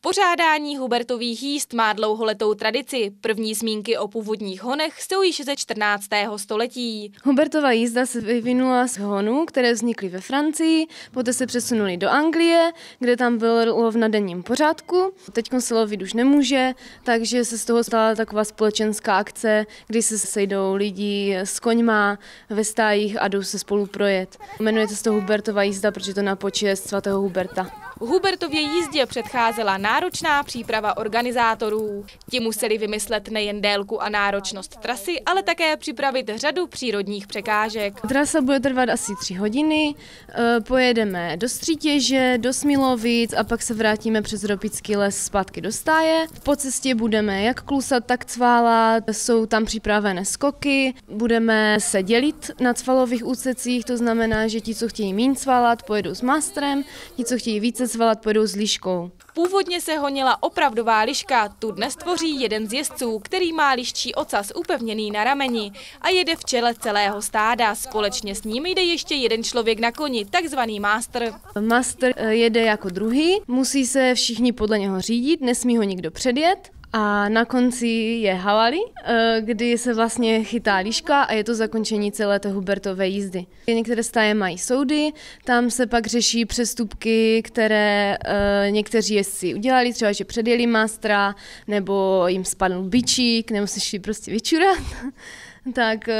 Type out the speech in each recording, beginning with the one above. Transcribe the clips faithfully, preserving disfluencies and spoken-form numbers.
Pořádání Hubertových jízd má dlouholetou tradici. První zmínky o původních honech jsou již ze čtrnáctého století. Hubertova jízda se vyvinula z honů, které vznikly ve Francii, poté se přesunuli do Anglie, kde tam byl lov na denním pořádku. Teď se lovit už nemůže, takže se z toho stala taková společenská akce, kdy se sejdou lidi s koňma ve stájích a jdou se spolu projet. Jmenuje se to Hubertova jízda, protože to na počest svatého Huberta. Hubertově jízdě předcházela náročná příprava organizátorů. Ti museli vymyslet nejen délku a náročnost trasy, ale také připravit řadu přírodních překážek. Trasa bude trvat asi tři hodiny, pojedeme do Střítěže, do Smilovic a pak se vrátíme přes Ropický les zpátky do stáje. Po cestě budeme jak klusat, tak cválat, jsou tam připravené skoky, budeme se dělit na cvalových úsecích, to znamená, že ti, co chtějí míň cvalat, pojedou s mastrem, ti, co chtějí více cvalat, pojedou s liškou. Původně se honila opravdová liška, tu dnes tvoří jeden z jezdců, který má liščí ocas upevněný na rameni a jede v čele celého stáda. Společně s ním jde ještě jeden člověk na koni, takzvaný mástr. Mástr jede jako druhý, musí se všichni podle něho řídit, nesmí ho nikdo předjet. A na konci je halali, kdy se vlastně chytá liška a je to zakončení celé té Hubertové jízdy. Některé stáje mají soudy, tam se pak řeší přestupky, které někteří jezdci udělali, třeba že předjeli mástra, nebo jim spadl bičík, nebo se šli prostě vyčurat. Tak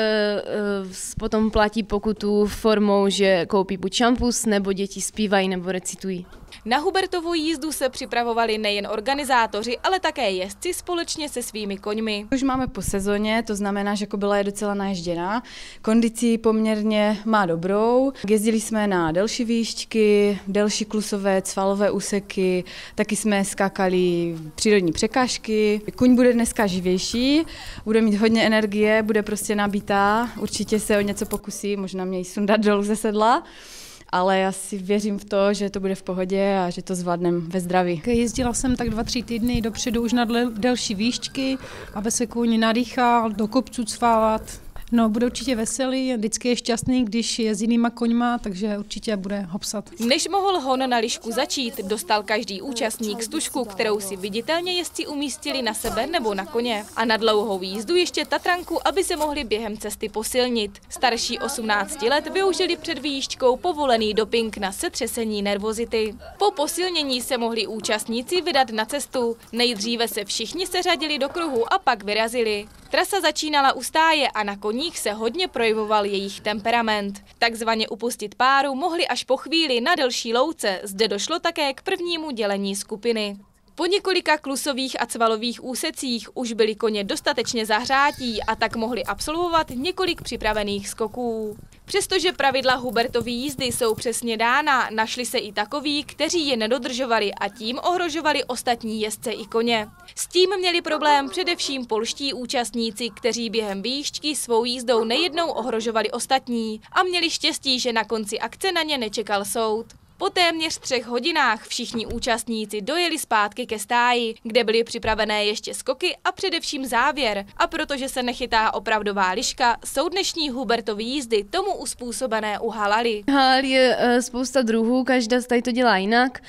potom platí pokutu formou, že koupí buď šampus, nebo děti zpívají nebo recitují. Na Hubertovu jízdu se připravovali nejen organizátoři, ale také jezdci společně se svými koňmi. Už máme po sezóně, to znamená, že kobyla je docela naježděná. Kondici poměrně má dobrou. Jezdili jsme na delší výšky, delší klusové, cvalové úseky, taky jsme skákali přírodní překážky. Kuň bude dneska živější, bude mít hodně energie, bude prostě nabitá, určitě se o něco pokusí, možná mě ji sundat dolů ze sedla. Ale já si věřím v to, že to bude v pohodě a že to zvládneme ve zdraví. Jezdila jsem tak dva, tři týdny dopředu už na delší výšky, aby se kůň nadýchal, do kopců cválat. No, bude určitě veselý, vždycky je šťastný, když je s jinýma koňma, takže určitě bude hopsat. Než mohl hon na lišku začít, dostal každý účastník stužku, kterou si viditelně jezdci umístili na sebe nebo na koně. A na dlouhou jízdu ještě tatranku, aby se mohli během cesty posilnit. Starší osmnácti let využili před výjížďkou povolený doping na setřesení nervozity. Po posilnění se mohli účastníci vydat na cestu. Nejdříve se všichni seřadili do kruhu a pak vyrazili. Trasa začínala u stáje a na koních se hodně projevoval jejich temperament. Takzvaně upustit páru mohli až po chvíli na delší louce, zde došlo také k prvnímu dělení skupiny. Po několika klusových a cvalových úsecích už byli koně dostatečně zahřátí a tak mohli absolvovat několik připravených skoků. Přestože pravidla Hubertovy jízdy jsou přesně dána, našli se i takoví, kteří je nedodržovali a tím ohrožovali ostatní jezdce i koně. S tím měli problém především polští účastníci, kteří během výjížďky svou jízdou nejednou ohrožovali ostatní a měli štěstí, že na konci akce na ně nečekal soud. Po téměř třech hodinách všichni účastníci dojeli zpátky ke stáji, kde byly připravené ještě skoky a především závěr. A protože se nechytá opravdová liška, jsou dnešní Hubertovy jízdy tomu uspůsobené u halali. Halal je e, spousta druhů, každá stáj to dělá jinak.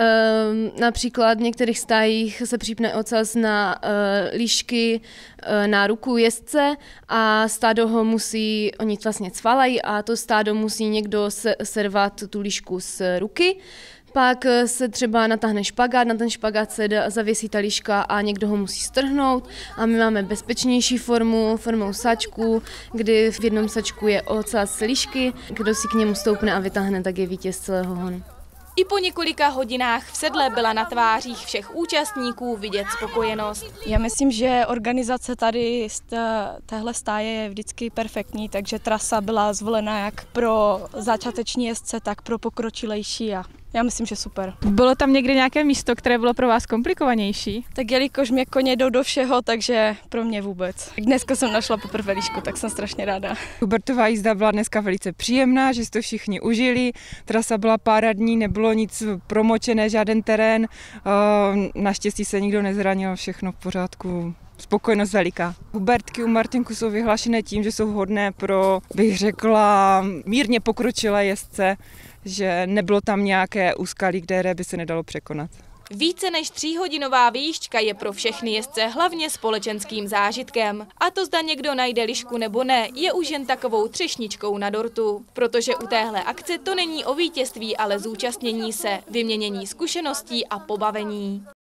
E, například v některých stájích se připne ocas na e, lišky, e, na ruku jezdce a stádo ho musí, oni vlastně cvalají a to stádo musí někdo se, servat tu lišku z ruky, pak se třeba natáhne špagát, na ten špagát se zavěsí ta liška a někdo ho musí strhnout a my máme bezpečnější formu, formou sačku, kdy v jednom sačku je ocas lišky, kdo si k němu stoupne a vytáhne, tak je vítěz celého honu. I po několika hodinách v sedle byla na tvářích všech účastníků vidět spokojenost. Já myslím, že organizace tady z téhle stáje je vždycky perfektní, takže trasa byla zvolena jak pro začáteční jezdce, tak pro pokročilejší a já myslím, že super. Bylo tam někdy nějaké místo, které bylo pro vás komplikovanější? Tak jelikož mě koně jdou do všeho, takže pro mě vůbec. Dneska jsem našla poprvé lišku, tak jsem strašně ráda. Hubertova jízda byla dneska velice příjemná, že si to všichni užili. Trasa byla pár dní, nebylo nic promočené, žádný terén. Naštěstí se nikdo nezranil, všechno v pořádku. Spokojenost veliká. Hubertky u Martinku jsou vyhlášené tím, že jsou vhodné pro, bych řekla, mírně pokročilé jezdce, že nebylo tam nějaké úskalí, které by se nedalo překonat. Více než tříhodinová výjížďka je pro všechny jezdce hlavně společenským zážitkem. A to zda někdo najde lišku nebo ne, je už jen takovou třešničkou na dortu. Protože u téhle akce to není o vítězství, ale zúčastnění se, vyměnění zkušeností a pobavení.